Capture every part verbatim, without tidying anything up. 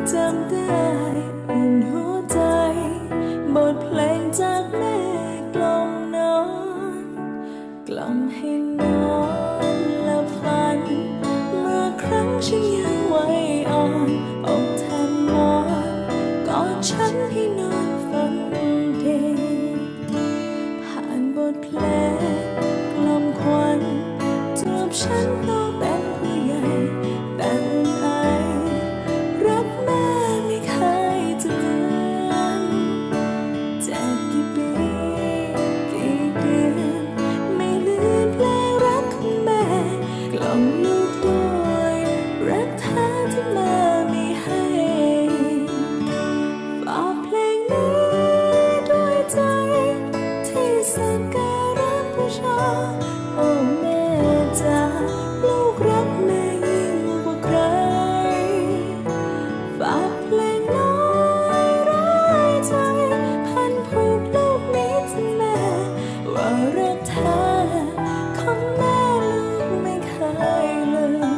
จำได้อุ่นหัวใจบทเพลงจากแม่กล่อมนอนกล่อมให้นอนหลับฝันเมื่อครั้งฉันยังวัยอ่อนอกแทนหมอนกอดฉันให้นอนฝันดีผ่านบทเพลงกล่อมควันจบฉันโตเป็นผู้ใหญ่แต่ไอรักแม่ไม่เคยจะเลือนจากกี่ปีกี่เดือนไม่ลืมเพลงรักของแม่กล่อมลูกด้วยรักแท้ที่แม่มีให้ฝากเพลงนี้ด้วยใจที่สักการะบูชาโอ้แม่จ๋าลูกรักแม่ยิ่งกว่าใครฝากเพลงน้อยร้ายใจพันผูกลูกนี้ถึงแม่ว่ารักแท้ของแม่ลูกไม่เคยลืม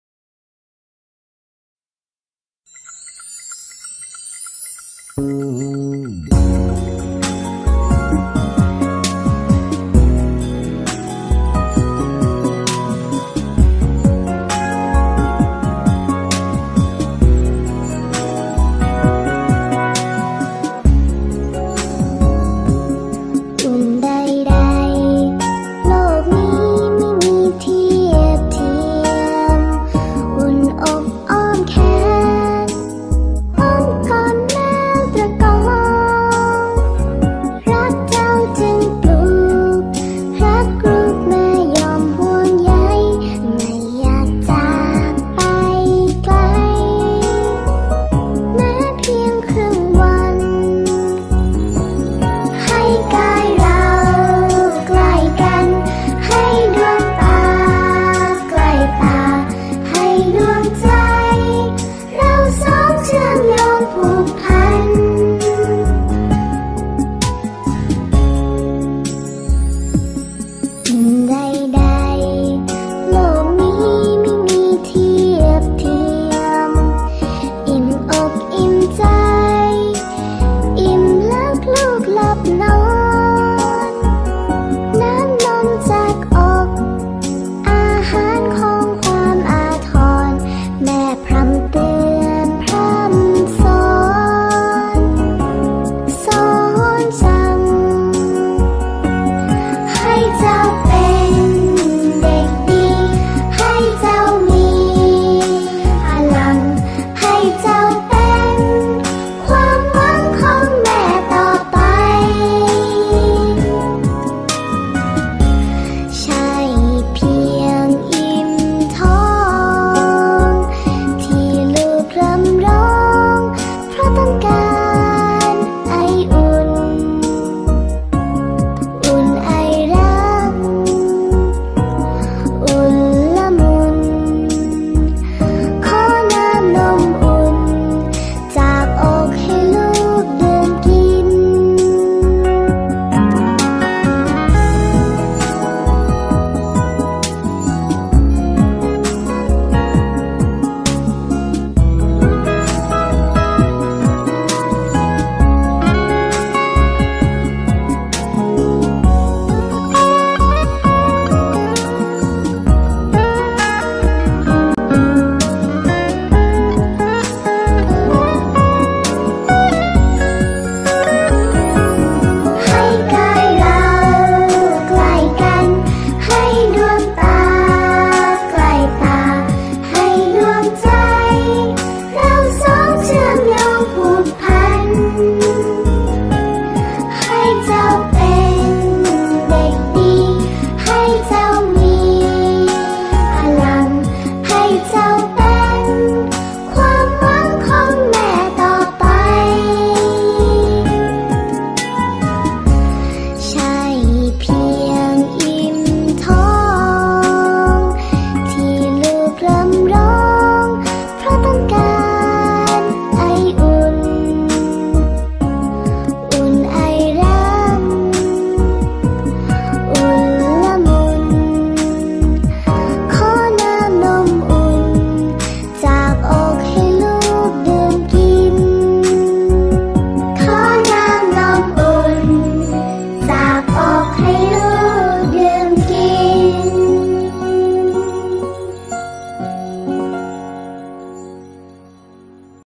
Ooh.